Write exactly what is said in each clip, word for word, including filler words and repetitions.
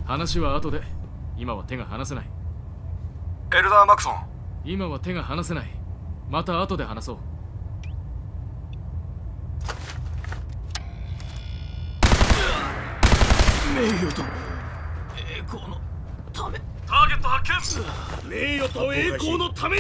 話は後で。今は手が離せない。 エルダー・マクソン。 今は手が離せない。また後で話そう。 名誉と栄光のため。 ターゲット発見。 名誉と栄光のために。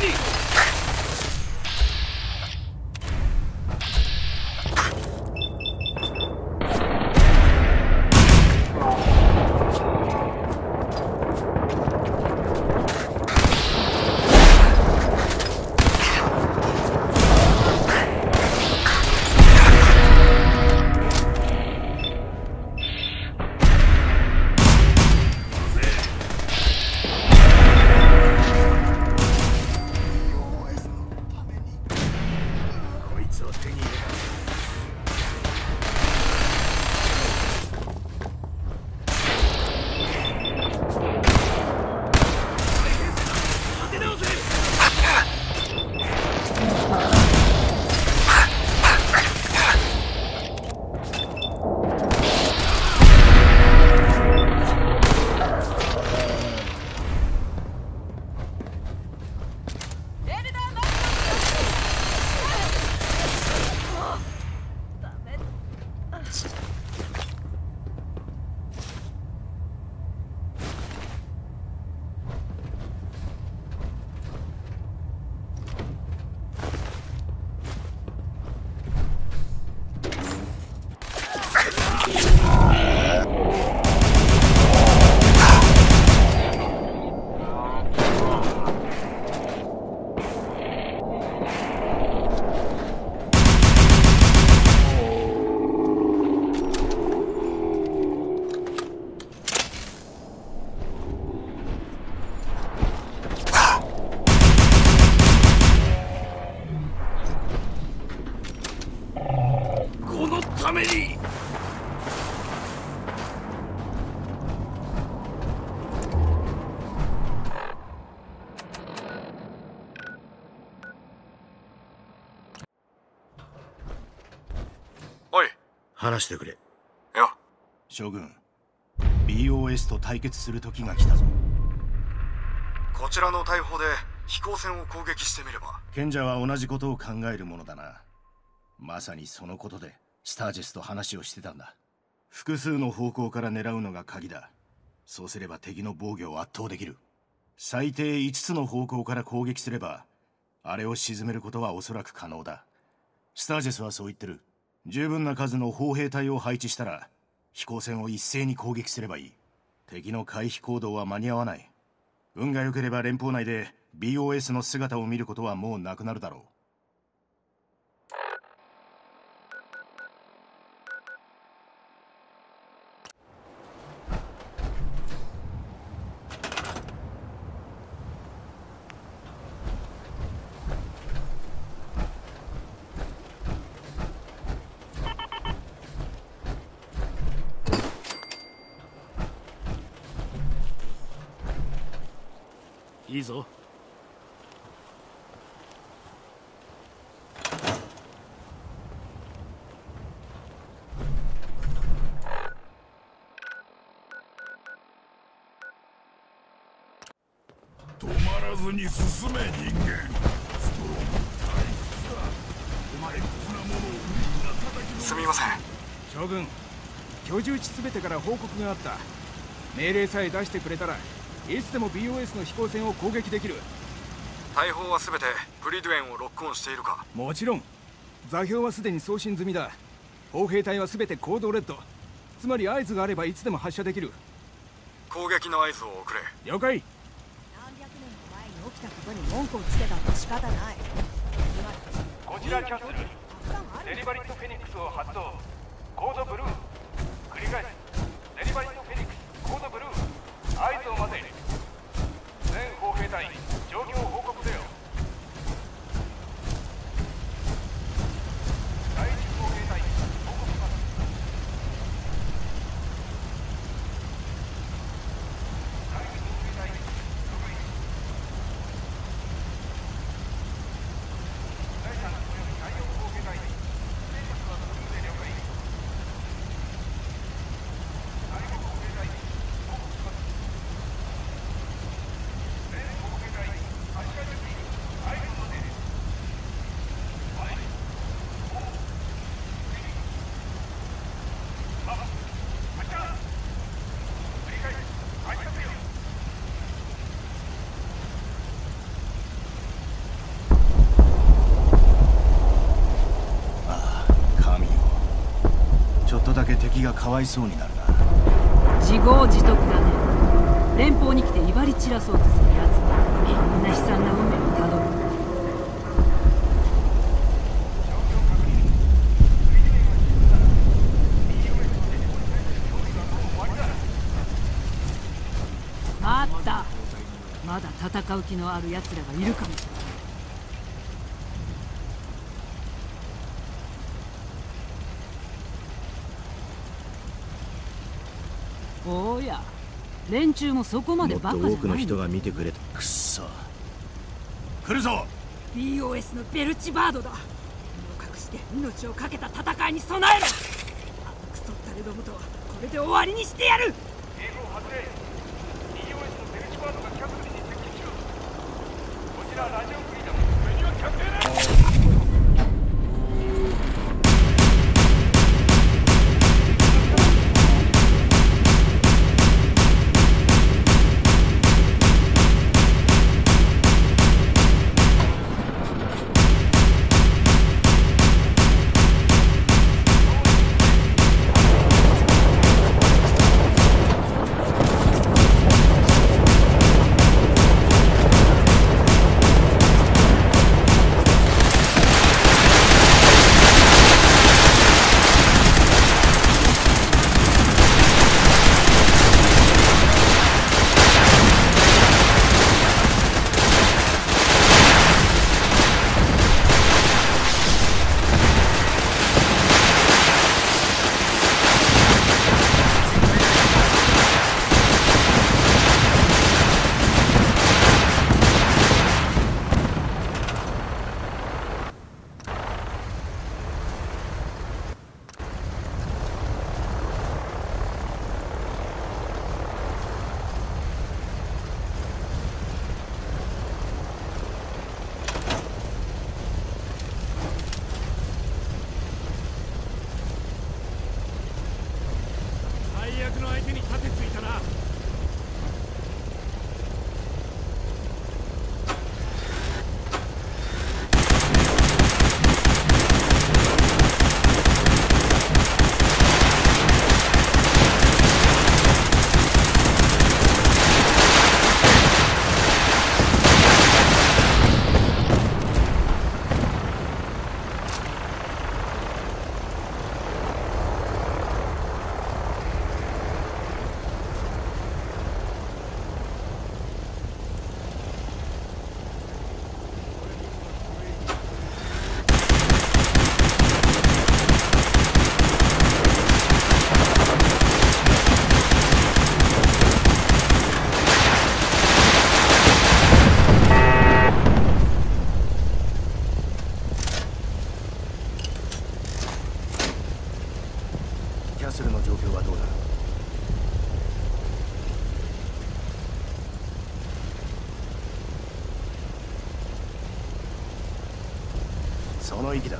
話してくれ。 よ。 将軍、ビーオーエス と対決する時が来たぞ。 こちらの大砲で飛行船を攻撃してみれば。 賢者は同じことを考えるものだな。まさにそのことでスタージェスと話をしてたんだ。複数の方向から狙うのが鍵だ。そうすれば敵の防御を圧倒できる。最低いつつの方向から攻撃すればあれを沈めることはおそらく可能だ。スタージェスはそう言ってる。十分な数の砲兵隊を配置したら飛行船を一斉に攻撃すればいい。敵の回避行動は間に合わない。運が良ければ連邦内で ビーオーエス の姿を見ることはもうなくなるだろう。いいぞ。 止まらずに進め人間。ストローム退屈だ。お前屈なものをみんな叩きの。 すみません。 将軍、居住地すべてから報告があった。命令さえ出してくれたらいつでも ビーオーエス の飛行船を攻撃できる。 大砲はすべてプリドゥエンをロックオンしているか。 もちろん。座標はすでに送信済みだ。砲兵隊はすべてコードレッド。つまり合図があればいつでも発射できる。 攻撃の合図を送れ。 了解。 何百年も前に起きたことに文句をつけたって仕方ない。 こちらキャッスル。デリバリットフェニックスを発動。コードブルー。繰り返す。デリバリットフェニックスコードブルー。合図を待て。全砲兵隊状況を報告せよ。第一砲兵隊報告します。第二砲兵隊了解。第三および第四砲兵隊戦術はブルーで了解。第五砲兵隊報告します。 け敵がかわいそうになるな。 自業自得だね。連邦に来て威張り散らそうとするやつみんな悲惨な運命をたどる。あった。まだ戦う気のある奴らがいるかもしれない。おや、連中もそこまでバカじゃない。 もっと多くの人が見てくれた。くっそ、来るぞ。 ビーオーエス のベルチバードだ。身を隠して命を懸けた戦いに備えろ。あのクソったれどもとはこれで終わりにしてやる。 警報発令。 ビーオーエス のベルチバードがキャプテンに接近中。こちらラジオフリーダム、上にはキャプテンだ。 最悪の相手に盾ついたな。 キャッスルの状況はどうだ。その息だ。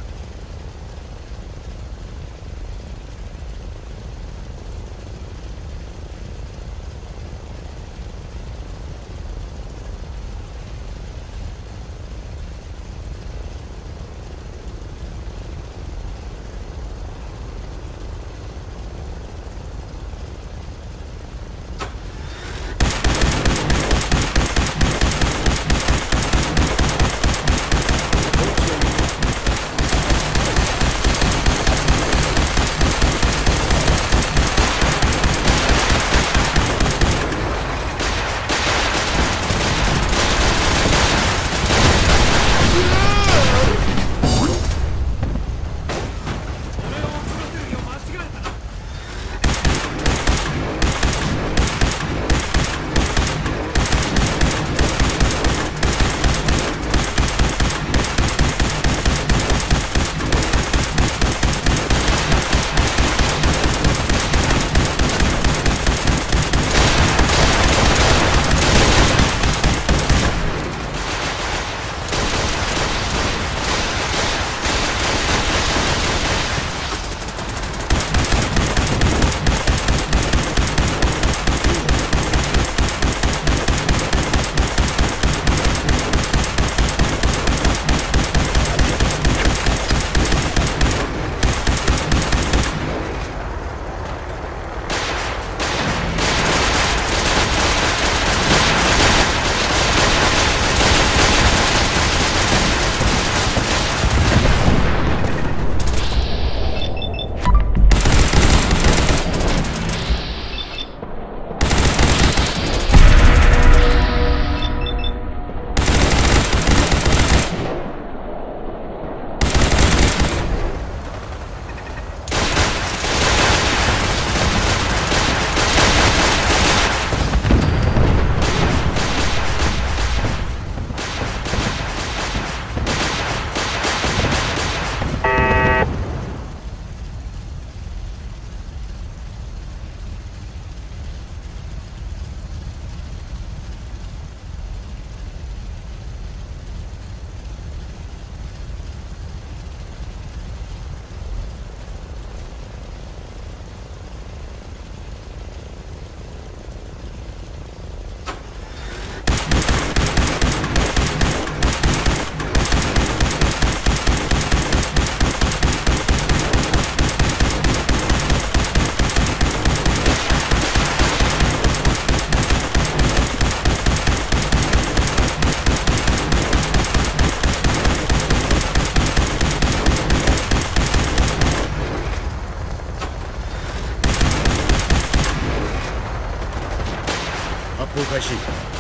攻開始。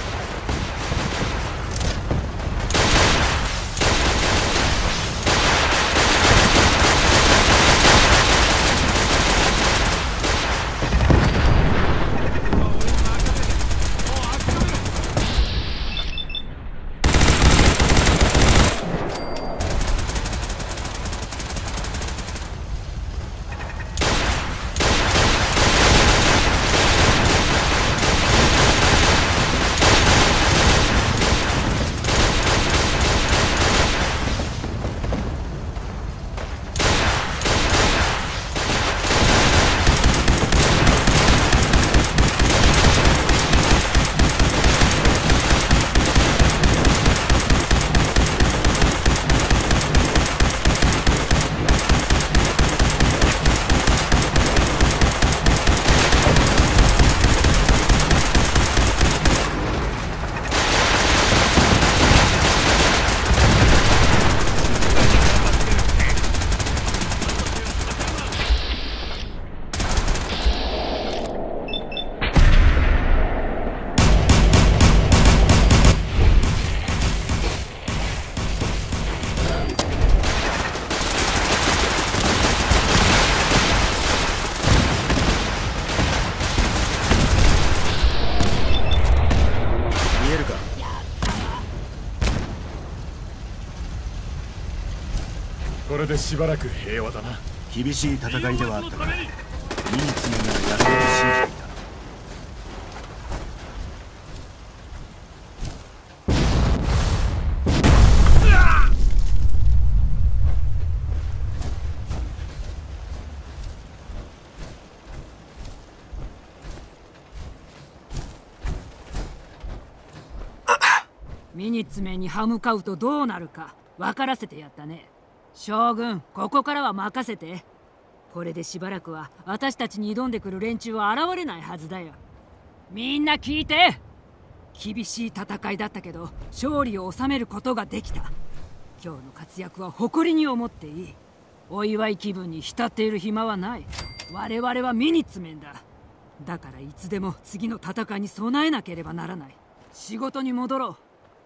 これでしばらく平和だな。 厳しい戦いではあったが、ミニツメならやれると信じていた。 ミニツメに歯向かうとどうなるか分からせてやったね。将軍、ここからは任せて。これでしばらくは私たちに挑んでくる連中は現れないはずだよ。みんな聞いて。厳しい戦いだったけど勝利を収めることができた。今日の活躍は誇りに思っていい。お祝い気分に浸っている暇はない。我々はミニツメンだ。だからいつでも次の戦いに備えなければならない。仕事に戻ろう。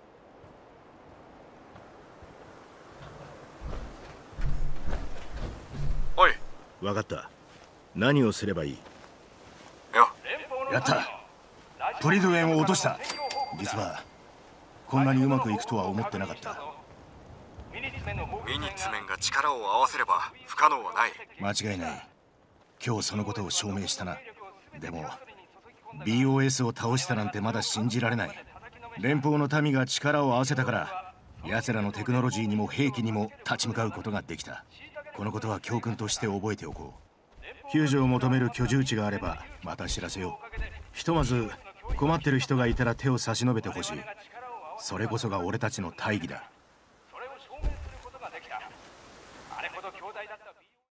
おい、 分かった。何をすればいい？ よやった。プリドウェンを落とした。実はこんなにうまくいくとは思ってなかった。 ミニツメンが力を合わせれば不可能はない。 間違いない。今日そのことを証明したな。でも ビーオーエス を倒したなんてまだ信じられない。連邦の民が力を合わせたから奴らのテクノロジーにも兵器にも立ち向かうことができた。このことは教訓として覚えておこう。救助を求める居住地があればまた知らせよう。ひとまず困ってる人がいたら手を差し伸べてほしい。それこそが俺たちの大義だ。 それを証明することができた。あれほど強大だった